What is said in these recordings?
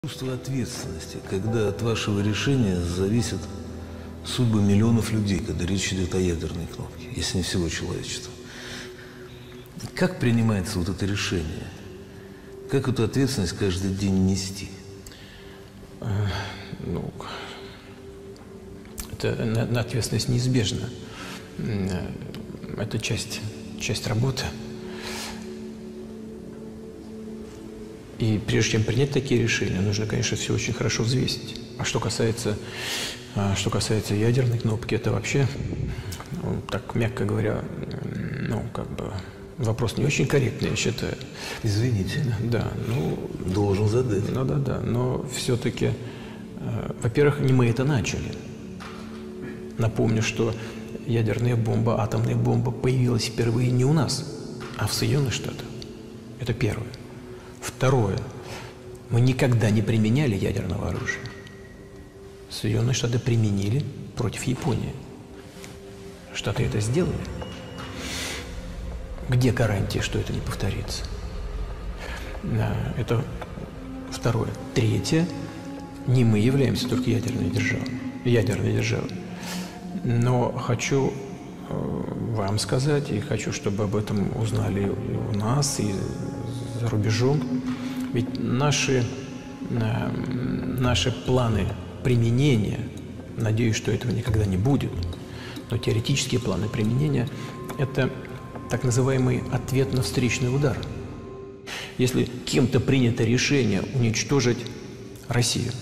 Чувство ответственности, когда от вашего решения зависят судьбы миллионов людей, когда речь идет о ядерной кнопке, если не всего человечества. Как принимается вот это решение? Как эту ответственность каждый день нести? Это ответственность неизбежна. Это часть работы. И прежде чем принять такие решения, нужно, конечно, все очень хорошо взвесить. А что касается ядерной кнопки, это вообще, так мягко говоря, вопрос не очень корректный, я считаю. Извините. Да, должен задать. Да. Но все-таки, во-первых, не мы это начали. Напомню, что ядерная бомба, атомная бомба появилась впервые не у нас, а в Соединенных Штатах. Это первое. Второе. Мы никогда не применяли ядерного оружия. Соединенные Штаты применили против Японии. Штаты это сделали. Где гарантия, что это не повторится? Это второе. Третье. Не мы являемся только ядерной державой. Но хочу вам сказать, и хочу, чтобы об этом узнали и у нас, и за рубежом. Ведь наши планы применения, надеюсь, что этого никогда не будет, но теоретические планы применения – это так называемый ответ на встречный удар. Если кем-то принято решение уничтожить Россию,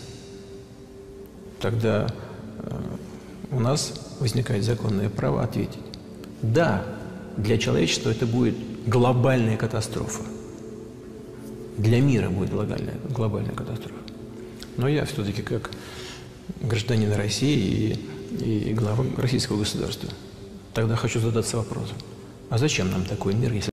тогда у нас возникает законное право ответить. Да, для человечества это будет глобальная катастрофа. Для мира будет глобальная катастрофа. Но я все-таки как гражданин России и глава российского государства тогда хочу задаться вопросом, а зачем нам такой мир, если